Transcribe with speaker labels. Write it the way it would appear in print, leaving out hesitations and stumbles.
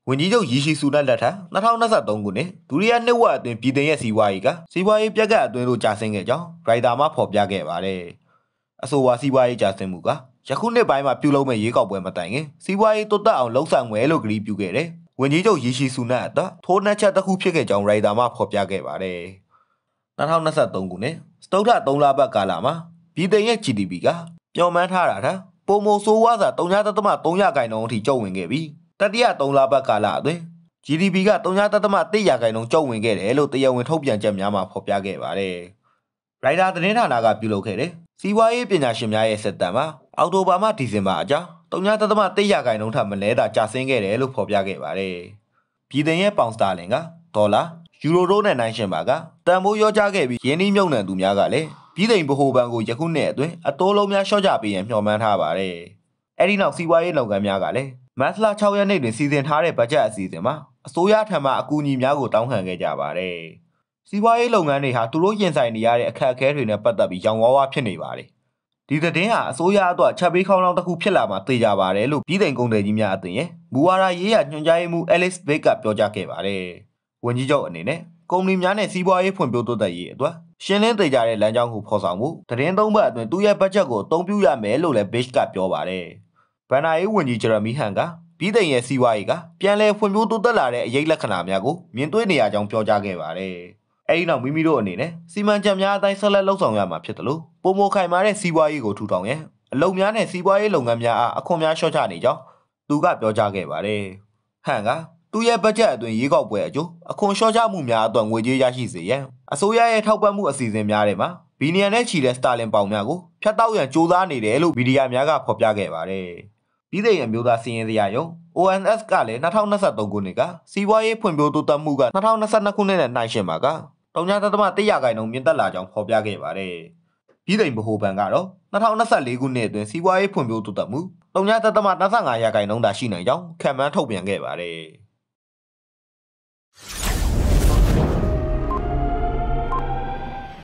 Speaker 1: ဝန်ကြီးချုပ်ရီရှီဆူနက်လက်ထက်2023ခုနှစ်ဒုတိယနှစ်ဝက်အတွင်းပြည်ထောင်ရဲ့စီးပွားရေးပြက်ကတ်အတွင်းသို့ကျဆင်းခဲ့ကြောင်းရိုက်တာမှဖော်ပြခဲ့ပါတယ်။အဆိုပါစီးပွားရေးကျဆင်းမှုကယခုနှစ်ပိုင်းမှာပြုလုပ်မဲ့ရွေးကောက်ပွဲမတိုင်ခင်စီးပွားရေးတိုးတက်အောင်လှုံ့ဆော်မယ်လို့ကတိပြုခဲ့တယ်။ဝန်ကြီးချုပ်ရီရှီဆူနက်အတွက်ထိုးနှက်ချက်တစ်ခုဖြစ်ခဲ့ကြောင်းရိုက်တာမှဖော်ပြခဲ့ပါတယ်။2023ခုနှစ်စတုတ္ထ3လပတ်ကာလမှာပြည်ထောင်ရဲ့ GDP ကမျှော်မှန်းထားတာထက်ပိုမိုဆိုးဝါးစွာ3.3%အထိကျုံ့ဝင်ခဲ့ပြီးတတိယ3လပတ်ကာလအတွင်း GDP က3.1%ကျုံ့ဝင်ခဲ့တယ်လို့တရားဝင်ထုတ်ပြန်ချက်များမှာဖော်ပြခဲ့ပါတယ်။ရိုက်တာသတင်းဌာနကပြုလုပ်ခဲ့တဲ့စီးပွားရေးပညာရှင်များရဲ့စစ်တမ်းမှာအောက်တိုဘာမှဒီဇင်ဘာအကြား3.1%ထပ်မလဲသာကျဆင်းခဲ့တယ်လို့ဖော်ပြခဲ့ပါတယ်။ပြည်ထောင်ရဲ့ပေါင်စတာလင်ကဒေါ်လာယူရိုတို့နဲ့နိုင်ရှင်ပါကတန်ဖိုးရောကျခဲ့ပြီးရင်းနှီးမြှုပ်နှံသူများကလည်းပြည်ထောင်ဗဟိုဘဏ်ကိုယခုနှစ်အတွင်းအတိုးလုံးများလျှော့ချပေးရန်မျှော်မှန်းထားပါတယ်။အဲဒီနောက်စီးပွားရေးလုပ်ငန်းများကလည်းမတ်လ6ရက်နေ့တွင်စီစဉ်ထားတဲ့ဘတ်ဂျက်အစီအစဉ်မှာအစိုးရထံမှအကူအညီများကိုတောင်းခံခဲ့ကြပါတယ်။စီးပွားရေးလုပ်ငန်းတွေဟာသူတို့ရင်ဆိုင်နေရတဲ့အခက်အခဲတွေနဲ့ပတ်သက်ပြီးရောင်ဝါးဝါဖြစ်နေပါတယ်။ဒီသတင်းဟာအစိုးရအတွက်ချက်ပေးခေါင်းလောင်းတစ်ခုဖြစ်လာမှာသိကြပါတယ်လို့ပြည်ထောင်ကုန်သည်ကြီးများအသင်းရဲ့မူဝါဒရေးရာညွှန်ကြားရေးမှူး Alice Bake ကပြောကြားခဲ့ပါတယ်။ဝန်ကြီးချုပ်အနေနဲ့ကုမ္ပဏီများနဲ့စီးပွားရေးဖွံ့ဖြိုးတိုးတက်ရေးအတွက်ရှင်းလင်းသိကြတဲ့လမ်းကြောင်းကိုဖော်ဆောင်မှုသတင်းသုံးပတ်အတွင်းသူ့ရဲ့ဘတ်ဂျက်ကိုအသုံးပြုရမယ်လို့လည်း Bake ကပြောပါတယ်။ဘဏ္ဍာရေးဝန်ကြီးဂျရမီဟန်ကပြည်ထောင်ရဲ့စီးပွားရေးကပြန်လည်ဖွံ့ဖြိုးတိုးတက်လာတဲ့အရေးလက္ခဏာများကိုမြင်တွေ့နေရကြောင်းပြောကြားခဲ့ပါတယ်။အဲဒီနောက်မိမိတို့အနေနဲ့စီမံချက်များအတိုင်းဆက်လက်လှုပ်ဆောင်ရမှာဖြစ်တယ်လို့ပုံမခိုင်မာတဲ့စီးပွားရေးကိုထူထောင်ရန်အလုပ်များနဲ့စီးပွားရေးလုပ်ငန်းများအားအခွန်များလျှော့ချနေကြောင်းသူကပြောကြားခဲ့ပါတယ်။ဟန်ကသူ့ရဲ့ဘတ်ဂျက်အတွင်းရေကောက်ပွဲအကျိုးအခွန်လျှော့ချမှုများအတွက်ငွေကြေးရရှိစေရန်အစိုးရရဲ့ထောက်ပံ့မှုအစီအစဉ်များထဲမှာဘီလီယံနဲ့ချီတဲ့စတာလင်ပေါင်များကိုဖျက်တောက်ရန်ကြိုးစားနေတယ်လို့မီဒီယာများကဖော်ပြခဲ့ပါတယ်။ပြည်ထောင်အမျိုးသားစီးရင်စရာရုံး ONS ကလည်း2023ခုနှစ်ကစီးပွားရေးဖွံ့ဖြိုးတိုးတက်မှုက2022ခုနှစ်နဲ့နှိုင်းယှဉ်ပါက3.1%မြင့်တက်လာကြောင်းဖော်ပြခဲ့ပါတယ်။ပြည်ထောင်ဗဟိုဘဏ်ကတော့2024ခုနှစ်အတွင်းစီးပွားရေးဖွံ့ဖြိုးတိုးတက်မှု3.25%သာရှိနိုင်ကြောင်းခန့်မှန်းထုတ်ပြန်ခဲ့ပါတယ်။